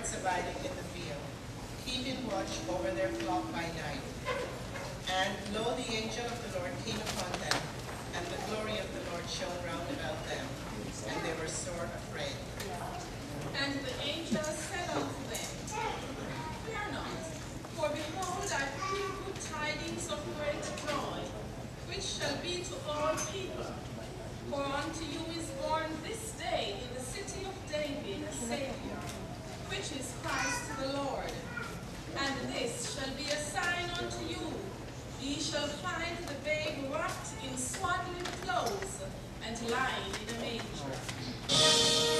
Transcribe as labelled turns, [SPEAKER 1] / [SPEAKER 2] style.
[SPEAKER 1] shepherds abiding in the field, keeping watch over their flock by night. And lo, the angel of the Lord came upon them, and the glory of the Lord shone round about them, and they were sore afraid.
[SPEAKER 2] And the angel said unto them, Fear not, for behold, I bring you good tidings of great joy, which shall be to all people. For unto you is born this day in the city of David a Saviour, which is Christ the Lord. And this shall be a sign unto you. Ye shall find the babe wrapped in swaddling clothes, and lying in a manger.